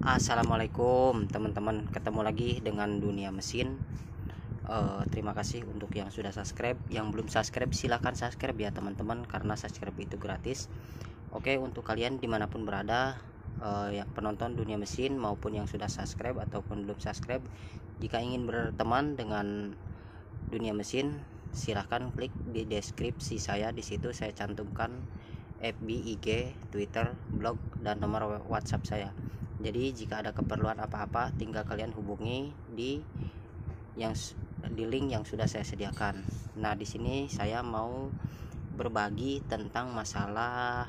Assalamualaikum teman-teman, ketemu lagi dengan Dunia Mesin. Terima kasih untuk yang sudah subscribe. Yang belum subscribe silahkan subscribe ya teman-teman, karena subscribe itu gratis. Oke, untuk kalian dimanapun berada, yang penonton Dunia Mesin maupun yang sudah subscribe ataupun belum subscribe, jika ingin berteman dengan Dunia Mesin, silahkan klik di deskripsi saya. Di situ saya cantumkan FB, IG, Twitter, blog, dan nomor WhatsApp saya. Jadi jika ada keperluan apa-apa, tinggal kalian hubungi di link yang sudah saya sediakan. Nah, di sini saya mau berbagi tentang masalah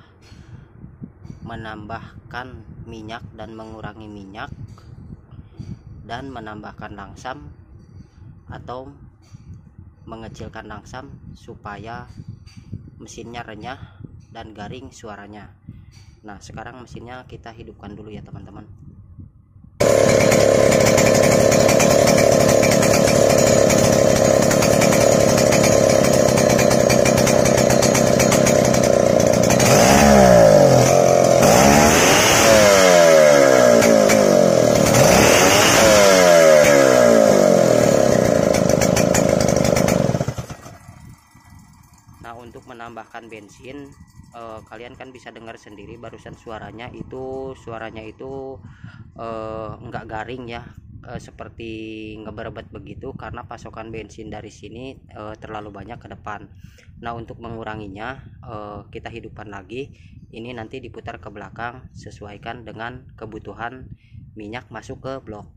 menambahkan minyak dan mengurangi minyak, dan menambahkan langsam atau mengecilkan langsam supaya mesinnya renyah dan garing suaranya. Nah, sekarang mesinnya kita hidupkan dulu ya teman-teman. Nah, untuk menambahkan bensin, kalian kan bisa dengar sendiri barusan suaranya itu enggak garing ya, seperti ngeberebet begitu, karena pasokan bensin dari sini terlalu banyak ke depan. Nah, untuk menguranginya, kita hidupkan lagi. Ini nanti diputar ke belakang sesuaikan dengan kebutuhan minyak masuk ke blok.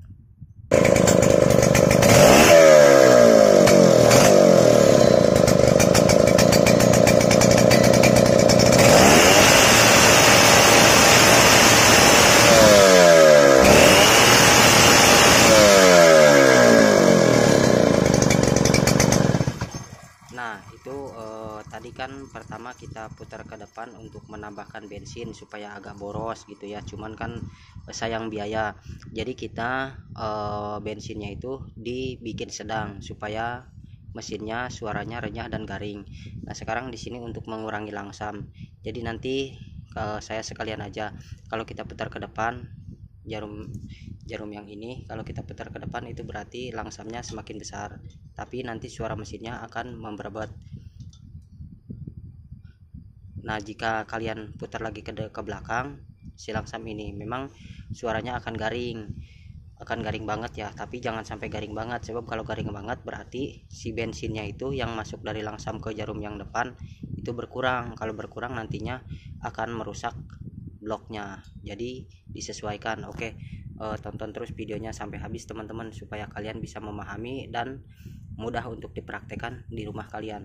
Nah, itu tadi kan pertama kita putar ke depan untuk menambahkan bensin supaya agak boros gitu ya, cuman kan sayang biaya. Jadi kita bensinnya itu dibikin sedang supaya mesinnya suaranya renyah dan garing. Nah, sekarang di sini untuk mengurangi langsam. Jadi nanti saya sekalian aja, kalau kita putar ke depan jarum yang ini, kalau kita putar ke depan itu berarti langsamnya semakin besar, tapi nanti suara mesinnya akan memberebet. Nah, jika kalian putar lagi ke belakang, si langsam ini memang suaranya akan garing banget ya, tapi jangan sampai garing banget, sebab kalau garing banget berarti si bensinnya itu yang masuk dari langsam ke jarum yang depan itu berkurang. Kalau berkurang nantinya akan merusak bloknya, jadi disesuaikan. Oke, tonton terus videonya sampai habis teman-teman, supaya kalian bisa memahami dan mudah untuk dipraktekkan di rumah kalian.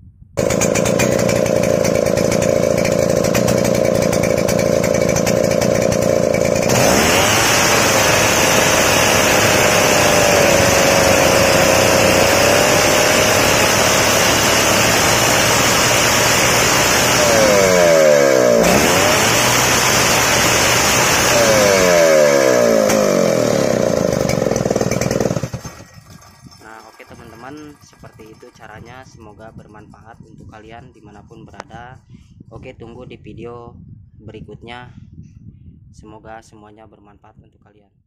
Teman-teman, seperti itu caranya. Semoga bermanfaat untuk kalian dimanapun berada. Oke, tunggu di video berikutnya. Semoga semuanya bermanfaat untuk kalian.